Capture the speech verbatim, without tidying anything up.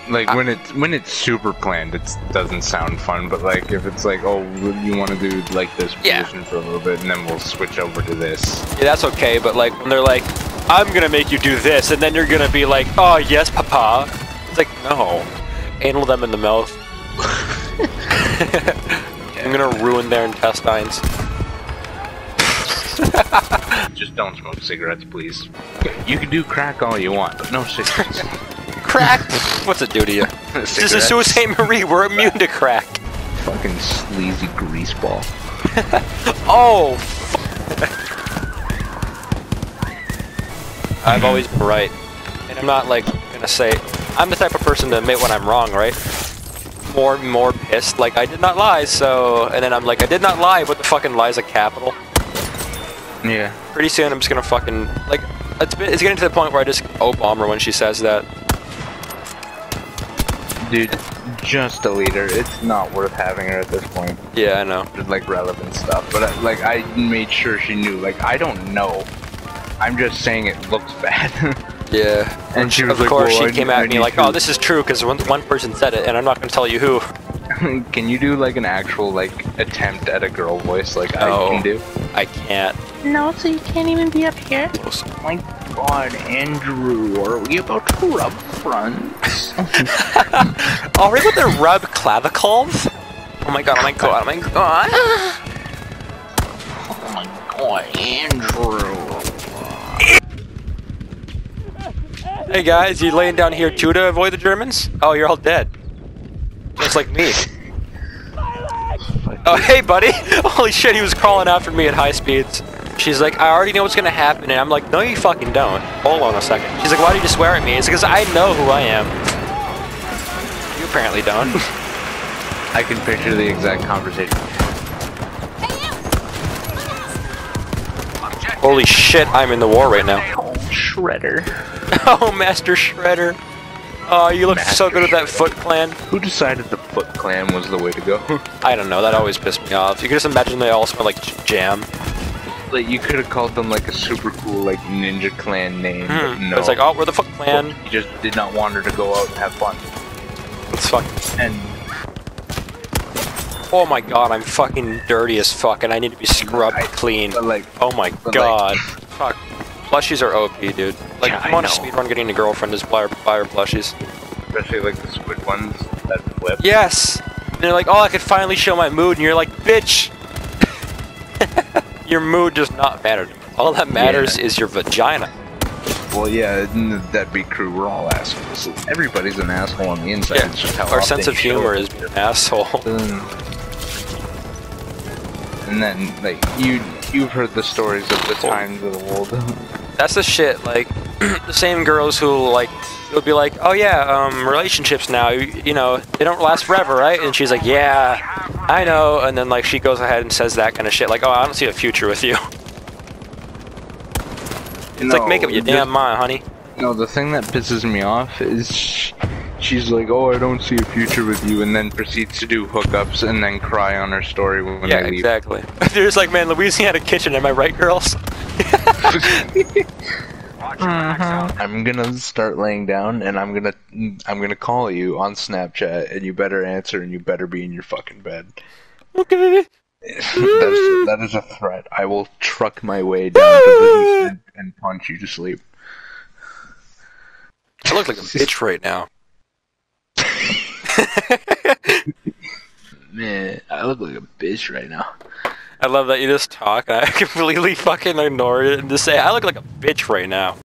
Like when it's when it's super planned, it doesn't sound fun. But like if it's like, oh, you want to do like this Yeah. position for a little bit, and then we'll switch over to this. Yeah, that's okay. But like when they're like, I'm gonna make you do this, and then you're gonna be like, oh yes, papa. It's like no, anal them in the mouth. I'm gonna ruin their intestines. Just don't smoke cigarettes, please. You can do crack all you want, but no cigarettes. Crack? What's it do to you? This is a Sault Ste. Marie. We're immune to crack. Fucking sleazy greaseball. Oh. I've always been right, and I'm not like gonna say. I'm the type of person to admit when I'm wrong, right? More and more pissed. Like I did not lie, so and then I'm like I did not lie. What the fucking lie's a capital? Yeah. Pretty soon I'm just gonna fucking like. It's been, it's getting to the point where I just oh bomb her when she says that. Dude, just delete her. It's not worth having her at this point. Yeah, I know. Just like relevant stuff, but I, like I made sure she knew. Like I don't know. I'm just saying it looks bad. Yeah. And she was of like, course well, she I came need- at I me need like, to- oh, this is true because one one person said it, and I'm not gonna tell you who. Can you do like an actual like attempt at a girl voice like No. I can do? I can't. No, so you can't even be up here? Oh my god, Andrew, are we about to rub fronts? Oh, we're about to rub clavicles? Oh my god! Oh my god! Oh my god! Oh my god, Andrew. Hey guys, you laying down here too to avoid the Germans? Oh, you're all dead. Just like me. Oh, hey buddy! Holy shit, he was crawling after me at high speeds. She's like, I already know what's gonna happen, and I'm like, no you fucking don't. Hold on a second. She's like, why did you swear at me? It's because I know who I am. You apparently don't. I can picture the exact conversation. Holy shit, I'm in the war right now. Oh, Shredder. Oh, Master Shredder. Oh, you look Master so good with that Shredder. Foot Clan. Who decided the Foot Clan was the way to go? I don't know, that always pissed me off. You can just imagine they all smell like j- jam. Like you could have called them like a super cool like Ninja Clan name, but Hmm. no. It's like, oh, we're the Foot Clan. He just did not want her to go out and have fun. It's fucking. And Oh my god, I'm fucking dirty as fuck, and I need to be scrubbed I- clean. but like, Oh my but god. like- Fuck. Plushies are O P, dude. Like, Yeah, if you I want to know. speedrun getting a girlfriend, just buy her, buy her plushies. especially like the squid ones that flip. Yes! And they're like, oh, I could finally show my mood, and you're like, bitch! Your mood does not matter to me. All that matters Yeah. is your vagina. Well, yeah, in the Deadbeat crew, we're all assholes. Everybody's an asshole on the inside. Yeah, It's just how our often sense of you show humor it. is being an asshole. Um, And then, like, you, you've heard the stories of the times of the world. That's the shit, like, the same girls who, like, will be like, oh yeah, um, relationships now, you, you know, they don't last forever, right? And she's like, yeah, I know, and then, like, she goes ahead and says that kind of shit, like, oh, I don't see a future with you. It's like, make up your damn mind, honey. No, the thing that pisses me off is sh- she's like, oh, I don't see a future with you, and then proceeds to do hookups and then cry on her story when Yeah, they leave. exactly. They're just like, man, Louisiana Kitchen, am I right, girls? I'm gonna start laying down, and I'm gonna I'm gonna call you on Snapchat, and you better answer, and you better be in your fucking bed. Okay. That's, that is a threat. I will truck my way down to the and, and punch you to sleep. I look like a bitch right now. Man, I look like a bitch right now. I love that you just talk and I completely fucking ignore it and just say, I look like a bitch right now.